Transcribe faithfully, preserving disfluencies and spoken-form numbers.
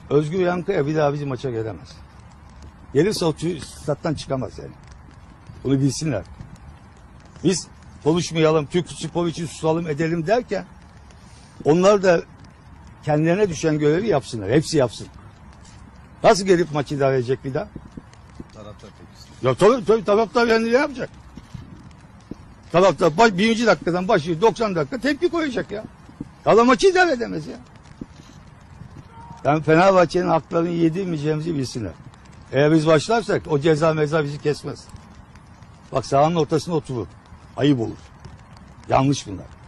Özgür Yankaya bir daha bizim maça gelemez. Gelirse o stat'tan çıkamaz yani. Bunu bilsinler. Biz konuşmayalım, Türk spor için susalım edelim derken onlar da kendilerine düşen görevi yapsınlar. Hepsi yapsın. Nasıl gelip maçı idare edecek bir daha? Taraftar tepkisi. Ya tabii tabii taraftar yani ne yapacak? Taraftar baş, birinci dakikadan başlıyor doksan dakika tepki koyacak ya. Adam maçı idare edemez ya. Yani Fenerbahçe'nin haklarını yedirmeyeceğimizi bilsinler. Eğer biz başlarsak o ceza meza bizi kesmez. Bak sahanın ortasına oturur. Ayıp olur. Yanlış bunlar.